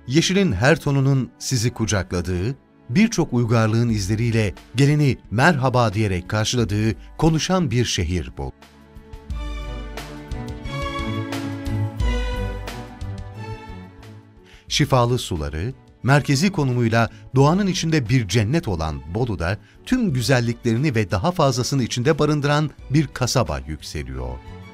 Yeşilin her tonunun sizi kucakladığı, birçok uygarlığın izleriyle geleni merhaba diyerek karşıladığı konuşan bir şehir Bolu. Şifalı suları, merkezi konumuyla doğanın içinde bir cennet olan Bolu'da tüm güzelliklerini ve daha fazlasını içinde barındıran bir kasaba yükseliyor.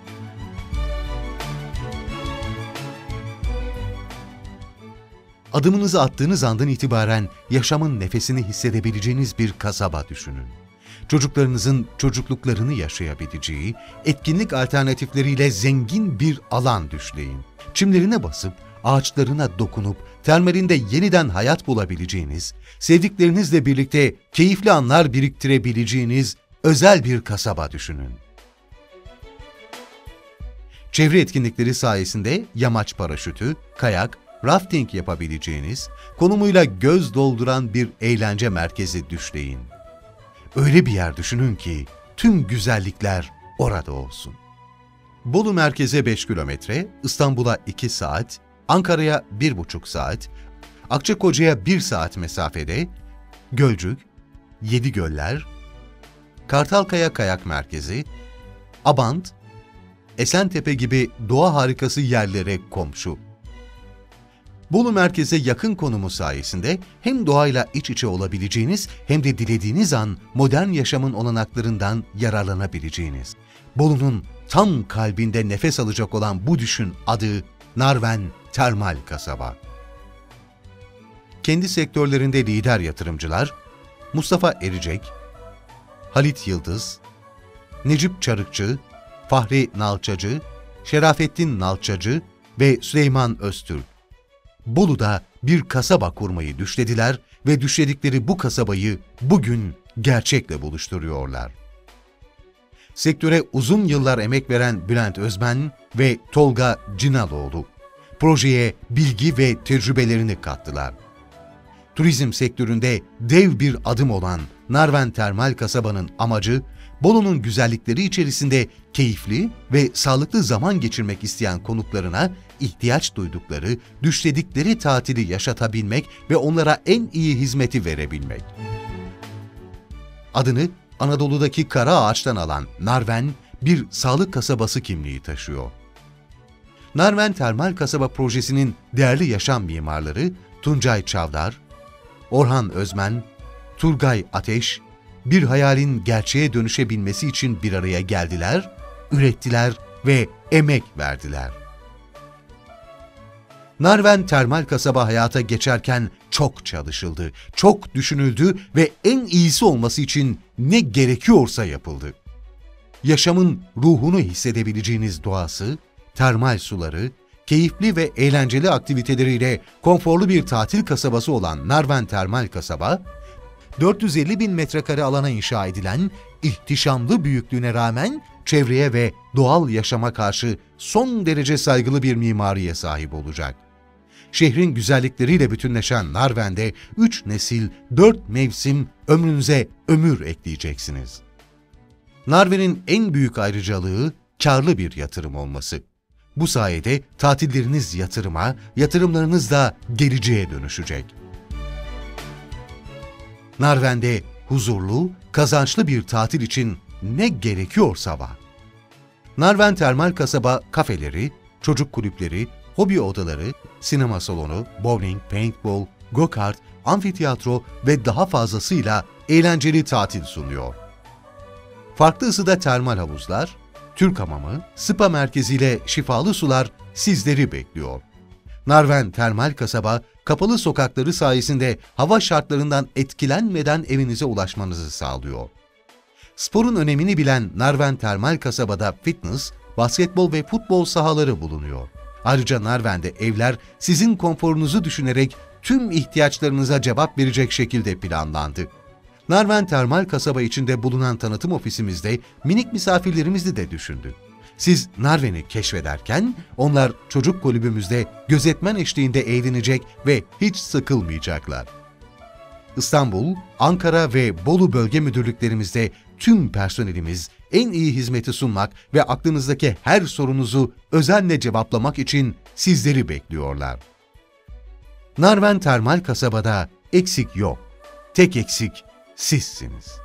Adımınızı attığınız andan itibaren yaşamın nefesini hissedebileceğiniz bir kasaba düşünün. Çocuklarınızın çocukluklarını yaşayabileceği, etkinlik alternatifleriyle zengin bir alan düşleyin. Çimlerine basıp, ağaçlarına dokunup, termalinde yeniden hayat bulabileceğiniz, sevdiklerinizle birlikte keyifli anlar biriktirebileceğiniz özel bir kasaba düşünün. Çevre etkinlikleri sayesinde yamaç paraşütü, kayak, rafting yapabileceğiniz, konumuyla göz dolduran bir eğlence merkezi düşleyin. Öyle bir yer düşünün ki tüm güzellikler orada olsun. Bolu merkeze 5 kilometre, İstanbul'a 2 saat, Ankara'ya 1,5 saat, Akçakoca'ya 1 saat mesafede, Gölcük, Yedigöller, Kartalkaya Kayak Merkezi, Abant, Esentepe gibi doğa harikası yerlere komşu. Bolu merkeze yakın konumu sayesinde hem doğayla iç içe olabileceğiniz hem de dilediğiniz an modern yaşamın olanaklarından yararlanabileceğiniz. Bolu'nun tam kalbinde nefes alacak olan bu düşün adı Narven Termal Kasaba. Kendi sektörlerinde lider yatırımcılar Mustafa Ericek, Halit Yıldız, Necip Çarıkçı, Fahri Nalçacı, Şerafettin Nalçacı ve Süleyman Öztürk Bolu'da bir kasaba kurmayı düşlediler ve düşledikleri bu kasabayı bugün gerçekle buluşturuyorlar. Sektöre uzun yıllar emek veren Bülent Özmen ve Tolga Cinaloğlu projeye bilgi ve tecrübelerini kattılar. Turizm sektöründe dev bir adım olan Narven Termal Kasaba'nın amacı, Bolu'nun güzellikleri içerisinde keyifli ve sağlıklı zaman geçirmek isteyen konuklarına ihtiyaç duydukları, düşledikleri tatili yaşatabilmek ve onlara en iyi hizmeti verebilmek. Adını Anadolu'daki kara ağaçtan alan Narven, bir sağlık kasabası kimliği taşıyor. Narven Termal Kasaba projesinin değerli yaşam mimarları Tuncay Çavdar, Orhan Özmen, Turgay Ateş, bir hayalin gerçeğe dönüşebilmesi için bir araya geldiler, ürettiler ve emek verdiler. Narven Termal Kasaba hayata geçerken çok çalışıldı, çok düşünüldü ve en iyisi olması için ne gerekiyorsa yapıldı. Yaşamın ruhunu hissedebileceğiniz doğası, termal suları, keyifli ve eğlenceli aktiviteleriyle konforlu bir tatil kasabası olan Narven Termal Kasaba, 450.000 metrekare alana inşa edilen ihtişamlı büyüklüğüne rağmen çevreye ve doğal yaşama karşı son derece saygılı bir mimariye sahip olacak. Şehrin güzellikleriyle bütünleşen Narven'de 3 nesil, 4 mevsim ömrünüze ömür ekleyeceksiniz. Narven'in en büyük ayrıcalığı karlı bir yatırım olması. Bu sayede tatilleriniz yatırıma, yatırımlarınız da geleceğe dönüşecek. Narven'de huzurlu, kazançlı bir tatil için ne gerekiyorsa var. Narven Termal Kasaba kafeleri, çocuk kulüpleri, hobi odaları, sinema salonu, bowling, paintball, go-kart, amfiteyatro ve daha fazlasıyla eğlenceli tatil sunuyor. Farklı ısıda termal havuzlar, Türk hamamı, spa merkeziyle şifalı sular sizleri bekliyor. Narven Termal Kasaba, kapalı sokakları sayesinde hava şartlarından etkilenmeden evinize ulaşmanızı sağlıyor. Sporun önemini bilen Narven Termal Kasaba'da fitness, basketbol ve futbol sahaları bulunuyor. Ayrıca Narven'de evler sizin konforunuzu düşünerek tüm ihtiyaçlarınıza cevap verecek şekilde planlandı. Narven Termal Kasaba içinde bulunan tanıtım ofisimizde minik misafirlerimizi de düşündük. Siz Narven'i keşfederken onlar çocuk kulübümüzde gözetmen eşliğinde eğlenecek ve hiç sıkılmayacaklar. İstanbul, Ankara ve Bolu bölge müdürlüklerimizde tüm personelimiz en iyi hizmeti sunmak ve aklınızdaki her sorunuzu özenle cevaplamak için sizleri bekliyorlar. Narven Termal Kasaba'da eksik yok. Tek eksik sizsiniz.